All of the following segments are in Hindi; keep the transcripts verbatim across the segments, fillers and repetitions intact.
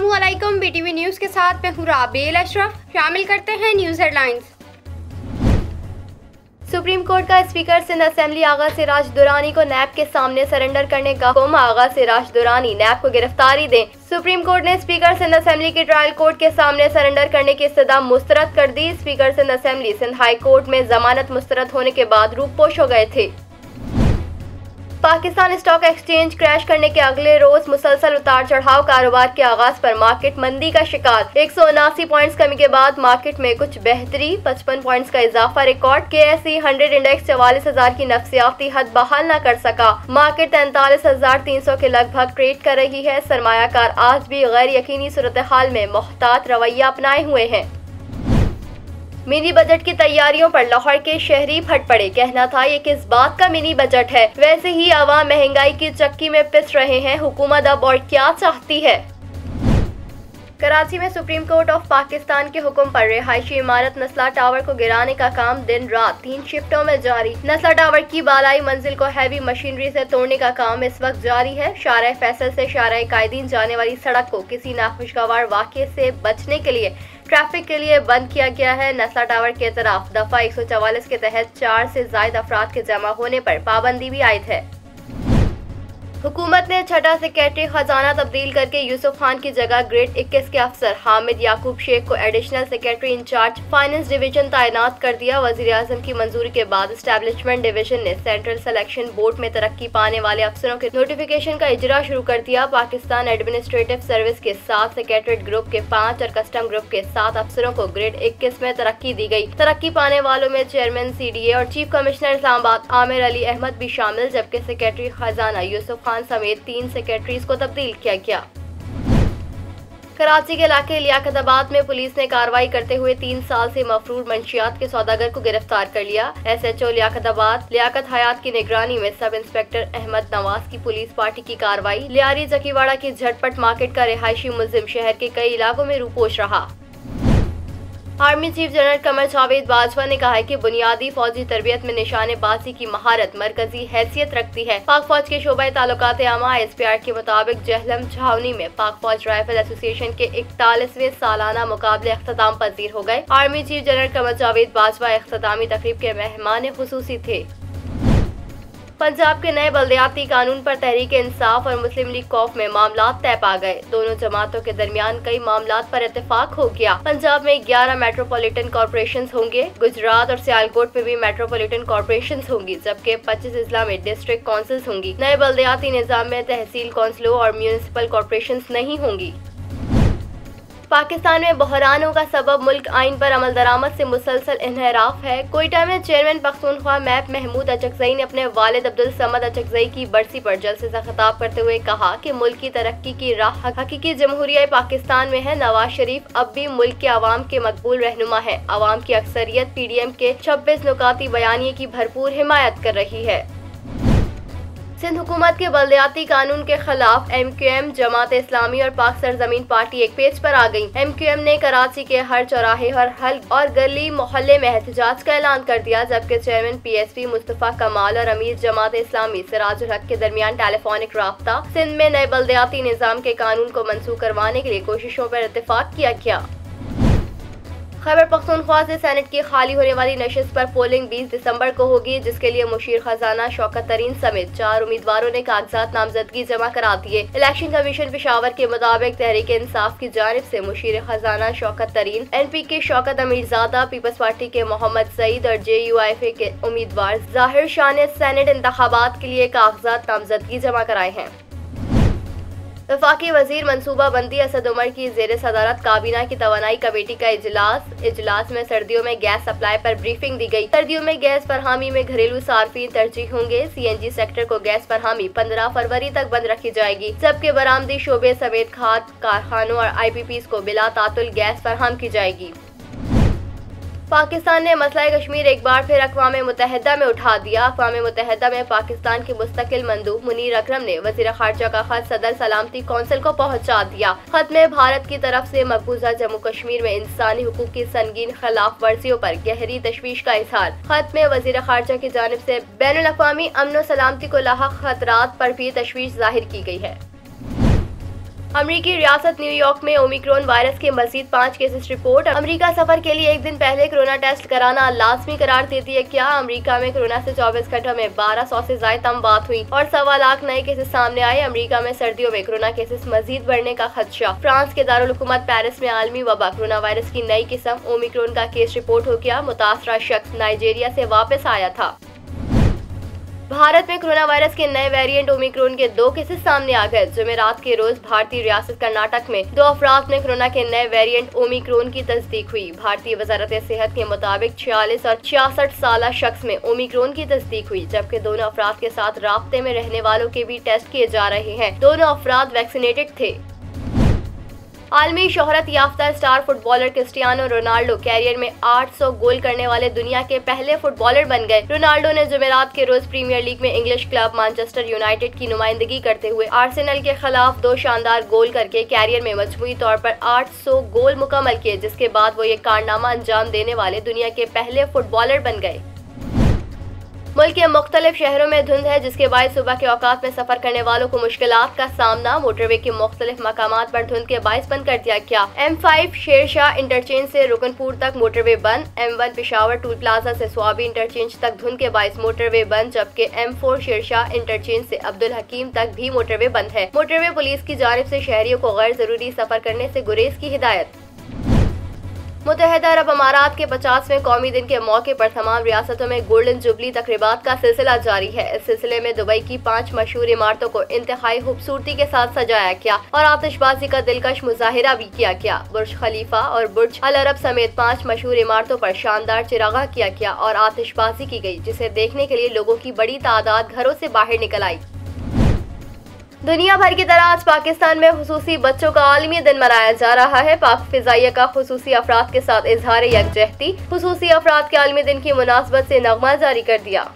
अस्सलामुअलैकुम, बीटीवी न्यूज के साथ मैं हूँ राबेल अशरफ। शामिल करते हैं न्यूज हेडलाइंस। सुप्रीम कोर्ट का स्पीकर सिंध असेंबली आगा सिराज दुरानी को नैब के सामने सरेंडर करने का हुक्म। आगा सिराज दुरानी नैब को गिरफ्तारी दें। सुप्रीम कोर्ट ने स्पीकर सिंध असेंबली की ट्रायल कोर्ट के सामने सरेंडर करने की इस्तदा मुस्तरद कर दी। Speaker Sindh assembly Sindh high court में जमानत मुस्तरद होने के बाद रूपोश हो गए थे। पाकिस्तान स्टॉक एक्सचेंज क्रैश करने के अगले रोज मुसलसल उतार चढ़ाव कारोबार के आगाज पर मार्केट मंदी का शिकार। एक सौ उनासी पॉइंट्स कमी के बाद मार्केट में कुछ बेहतरी, पचपन पॉइंट्स का इजाफा रिकॉर्ड। के एस ई हंड्रेड इंडेक्स चवालीस हजार की नफसियाती हद बहाल न कर सका। मार्केट तैंतालीस हजार तीन सौ के लगभग ट्रेड कर रही है। सरमायाकार आज भी गैर यकीनी सूरत हाल में मोहतात रवैया अपनाए हुए हैं। मिनी बजट की तैयारियों पर लाहौर के शहरी फट पड़े। कहना था ये किस बात का मिनी बजट है, वैसे ही आवाम महंगाई की चक्की में पिस रहे हैं। हुकूमत अब और क्या चाहती है। कराची में सुप्रीम कोर्ट ऑफ पाकिस्तान के हुक्म पर रिहायशी इमारत नस्ला टावर को गिराने का काम दिन रात तीन शिफ्टों में जारी। नस्ला टावर की बालाई मंजिल को हैवी मशीनरी से तोड़ने का काम इस वक्त जारी है। शारा फैसल से शारा कायदीन जाने वाली सड़क को किसी नाखुशगवार वाक़े से बचने के लिए ट्रैफिक के लिए बंद किया गया है। नस्ला टावर के तरफ दफा एक सौ चवालीस के तहत चार से ज्यादा अफराद के जमा होने पर पाबंदी भी आयद है। हुकूमत ने छठा सेक्रेटरी खजाना तब्दील करके यूसुफ खान की जगह ग्रेड इक्कीस के अफसर हामिद याकूब शेख को additional secretary incharge finance division तैनात कर दिया। वजीर आजम की मंजूरी के बाद एस्टैब्लिशमेंट डिवीजन ने सेंट्रल सिलेक्शन बोर्ड में तरक्की पाने वाले अफसरों के नोटिफिकेशन का इजरा शुरू कर दिया। पाकिस्तान एडमिनिस्ट्रेटिव सर्विस के सात सेक्रेटरीट ग्रुप के पाँच और कस्टम ग्रुप के सात अफसरों को ग्रेड इक्कीस में तरक्की दी गई। तरक्की पाने वालों में चेयरमैन सी डी ए और चीफ कमिश्नर इस्लामाबाद आमिर अली अहमद भी शामिल, जबकि सेक्रेटरी खजाना यूसुफ खान समेत तीन सेक्रेटरीज को तब्दील किया गया। कराची के इलाके लियाकताबाद में पुलिस ने कार्रवाई करते हुए तीन साल से मफरूर मंशियात के सौदागर को गिरफ्तार कर लिया। S H O Liaquatabad Liaquat Hayat की निगरानी में सब इंस्पेक्टर अहमद नवाज की पुलिस पार्टी की कार्रवाई। लियारी जकीवाड़ा की झटपट मार्केट का रिहायशी मुलजिम शहर के कई इलाकों में रूपोश रहा। Army chief general Qamar Javed Bajwa ने कहा है कि बुनियादी फौजी तरबियत में निशानेबाजी की महारत मरकजी हैसियत रखती है। पाक फौज के शोबा ताल्लुकात आमा एस पी आर के मुताबिक जहलम छावनी में पाक फौज राइफल एसोसिएशन के इकतालीसवें सालाना मुकाबले अख्ताम पजीर हो गए। Army chief general Qamar Javed Bajwa अख्तामी तकरीब के मेहमान खुसूसी थे। पंजाब के नए बल्दियाती कानून पर तहरीक इंसाफ और मुस्लिम लीग कौफ में मामलात तय पा गए। दोनों जमातों के दरमियान कई मामलात पर इत्तेफाक हो गया। पंजाब में ग्यारह मेट्रोपॉलिटन कॉर्पोरेशंस होंगे। गुजरात और सियालकोट में भी मेट्रोपॉलिटन कॉर्पोरेशंस होंगी, जबकि पच्चीस अजला में डिस्ट्रिक्ट काउंसिल्स होंगी। नए बल्दियाती निजाम में तहसील काउंसिलों और म्यूनिसिपल कॉर्पोरेशंस नहीं होंगी। पाकिस्तान में बहरानों का सबब मुल्क आइन पर अमल दरामद से मुसलसल इन्हराफ है। कोयटा में चेयरमैन पख्तूनख्वा मैप महमूद अचकजई ने अपने वालिद अब्दुल समद अचकजई की बरसी पर जलसे से खिताब करते हुए कहा कि मुल्क की तरक्की की राह हकीकी जमहूरिया पाकिस्तान में है। नवाज शरीफ अब भी मुल्क के अवाम के मकबूल रहनुमा है। अवाम की अक्सरियत पी डी एम के छब्बीस नुकाती बयानिए की भरपूर हिमायत कर रही है। सिंध हुकूमत के बल्दियाती कानून के खिलाफ M Q M, Jamaat Islami और पाक सरजमीन पार्टी एक पेज पर आ गई। एम क्यू एम ने कराची के हर चौराहे, हर हल और गली मोहल्ले में एहतजाज का ऐलान कर दिया, जबकि chairman P S P Mustafa Kamal और अमीर जमात इस्लामी सिराजुल हक के दरमियान टेलीफोनिक राब्ता सिंध में नए बल्दियाती निजाम के कानून को मनसूख करवाने के लिए कोशिशों पर इत्तेफाक किया गया। खैबर पख्तूनख्वा से सेनेट की खाली होने वाली नशिस्त पर पोलिंग बीस दिसंबर को होगी, जिसके लिए मुशीर खजाना शौकत तरीन समेत चार उम्मीदवारों ने कागजात नामजदगी जमा करा दिए। इलेक्शन कमीशन पेशावर के मुताबिक तहरीक इंसाफ की जानिब से मुशीर खजाना शौकत तरीन, एन पी के शौकत अमीरजादा, पीपल्स पार्टी के मोहम्मद सईद और जे यू आई एफ ए के उम्मीदवार जाहिर शाह ने सेनेट इंतखाबात के लिए कागजात नामजदगी जमा कराए हैं। वफाकी वजीर मनसूबा बंदी असद उमर की जेर सदारत काबीना की तवानाई कमेटी का इजलास। इजलास में सर्दियों में गैस सप्लाई पर ब्रीफिंग दी गई। सर्दियों में गैस फरहामी में घरेलू सार्फिन तरजीह होंगे। सी एन जी सेक्टर को गैस फरहामी पंद्रह फरवरी तक बंद रखी जाएगी, जबकि बरामदी शोबे समेत खाद कारखानों और आई पी पी को बिला तातुल गैस फरहम की जाएगी। पाकिस्तान ने मसला कश्मीर एक बार फिर अक़वाम मुत्तहिदा में उठा दिया। अक़वाम मुत्तहिदा में पाकिस्तान के मुस्तकिल मंदूब मुनीर अकरम ने वज़ीर ख़ारजा का खत सदर सलामती कौंसिल को पहुंचा दिया। खत में भारत की तरफ से मकबूजा जम्मू कश्मीर में इंसानी हुकूक की संगीन खिलाफ वर्जियों पर गहरी तशवीश का इजहार। खत में वज़ीर ख़ारजा की जानिब से बैनुल अक़वामी अमन व सलामती को लाहक खतरात पर भी तशवीश जाहिर की गई है। अमेरिकी रियासत न्यूयॉर्क में ओमिक्रॉन वायरस के मजीद पाँच केसेस रिपोर्ट। अमेरिका सफर के लिए एक दिन पहले कोरोना टेस्ट कराना लाजमी करार देती है क्या? अमेरिका में कोरोना से चौबीस घंटों में बारह सौ से ज्यादा बात हुई और सवा लाख नए केसेस सामने आए। अमेरिका में सर्दियों में कोरोना केसेस मजीद बढ़ने का खदशा। फ्रांस के दारुल हुकूमत पेरिस में आलमी वबा कोरोना वायरस की नई किस्म ओमिक्रॉन का केस रिपोर्ट हो गया। मुतासरा शख्स नाइजीरिया से वापस आया था। भारत में कोरोना वायरस के नए वेरिएंट ओमिक्रॉन के दो केसेस सामने आ गए। जुमेरात के रोज भारतीय रियासत कर्नाटक में दो अफराद में कोरोना के नए वेरिएंट ओमिक्रॉन की तस्दीक हुई। भारतीय वजारत सेहत के मुताबिक छियालीस और छियासठ साल शख्स में ओमिक्रॉन की तस्दीक हुई, जबकि दोनों अफराद के साथ राब्ते में रहने वालों के भी टेस्ट किए जा रहे हैं। दोनों अफराद वैक्सीनेटेड थे। आलमी शोहरत याफ्ता star footballer Cristiano Ronaldo career में आठ सौ गोल करने वाले दुनिया के पहले फुटबॉलर बन गए। रोनाल्डो ने जुमेरात के रोज प्रीमियर लीग में इंग्लिश क्लब मैनचेस्टर यूनाइटेड की नुमाइंदगी करते हुए आर्सेनल के खिलाफ दो शानदार गोल करके कैरियर में मजमूई तौर पर आठ सौ गोल मुकम्मल किए, जिसके बाद वो ये कारनामा अंजाम देने वाले दुनिया के पहले फुटबॉलर बन गए। मुल्क के मुख्तलिफ शहरों में धुंध है, जिसके बायस सुबह के औकात में सफर करने वालों को मुश्किलात का सामना। मोटरवे के मुख्तलिफ मकामात पर धुंध के बायस बंद कर दिया गया। एम फाइव शेरशाह इंटरचेंज से रुकनपुर तक मोटरवे बंद। M one Peshawar toll plaza से स्वाबी इंटरचेंज तक धुंध के बायस मोटरवे बंद, जबकि एम फोर शेरशाह इंटरचेंज से अब्दुल हकीम तक भी मोटरवे बंद है। मोटरवे पुलिस की जानिब से शहरियों को गैर जरूरी सफर करने से गुरेज की हिदायत। मुत्तहिदा अरब अमारात के पचासवें कौमी दिन के मौके पर तमाम रियासतों में गोल्डन जुबली तकरीबात का सिलसिला जारी है। इस सिलसिले में दुबई की पाँच मशहूर इमारतों को इंतहाई खूबसूरती के साथ सजाया गया और आतिशबाजी का दिलकश मुजाहिरा भी किया गया। बुर्ज खलीफा और बुर्ज अल अरब समेत पाँच मशहूर इमारतों पर शानदार चिरागा किया गया और आतिशबाजी की गई, जिसे देखने के लिए लोगों की बड़ी तादाद घरों से बाहर निकल आई। दुनिया भर की तरह आज पाकिस्तान में खुसूसी बच्चों का आलमी दिन मनाया जा रहा है। पाक फिजाइया का खुसूसी अफराद के साथ इजहार यकजहती। खुसूसी अफराद के आलमी दिन की मुनासबत से नगमा जारी कर दिया।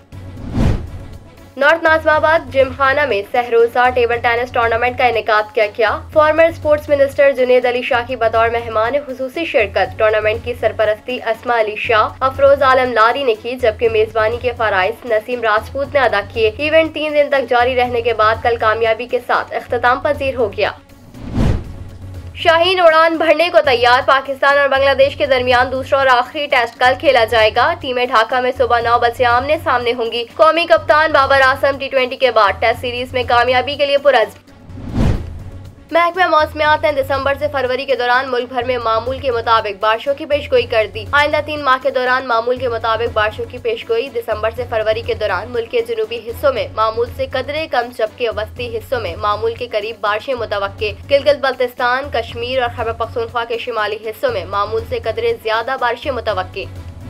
नॉर्थ नाज़िमाबाद जिमखाना में सहरोजा टेबल टेनिस टूर्नामेंट का इनेकाद किया गया। Former sports minister Junaid Ali Shah की बतौर मेहमान खुसूसी शिरकत। टूर्नामेंट की सरपरस्ती अस्मा अली शाह, अफरोज आलम लारी ने की, जबकि मेजबानी के फराइज नसीम राजपूत ने अदा किए। इवेंट तीन दिन तक जारी रहने के बाद कल कामयाबी के साथ इख्तिताम पजीर हो गया। शाहीन उड़ान भरने को तैयार। पाकिस्तान और बांग्लादेश के दरमियान दूसरा और आखिरी टेस्ट कल खेला जाएगा। टीमें ढाका में सुबह नौ बजे आमने सामने होंगी। कौमी कप्तान बाबर आजम टी ट्वेंटी के बाद टेस्ट सीरीज में कामयाबी के लिए पुरज़्म। महकमा मौसमियात ने दिसंबर से फरवरी के दौरान मुल्क भर में मामूल के मुताबिक बारिशों की पेशगोई कर दी। आइंदा तीन माह के दौरान मामूल के मुताबिक बारिशों की पेशगोई। दिसंबर से फरवरी के दौरान मुल्क के जनूबी हिस्सों में मामूल से कदरे कम, जबकि वस्ती हिस्सों में मामूल के करीब बारिशें मुतवक्के। गिलगित बल्तिस्तान, कश्मीर और खैबर पख्तूनख्वा के शिमाली हिस्सों में मामूल से कदरे ज्यादा बारिशें मुतवक्के।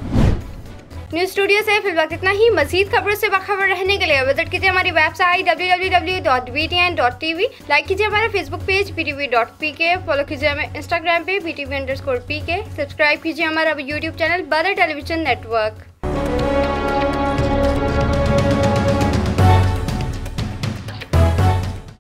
न्यूज स्टूडियो से फिल वक्त इतना ही। मजीद खबरों से बाखबर रहने के लिए विजिट कीजिए हमारी website W W W dot B T N dot T V. Like कीजिए हमारा Facebook page B T V dot P K. Follow कीजिए हमें इंस्टाग्राम पे B T V underscore P K. Subscribe कीजिए हमारा YouTube channel Badar television network.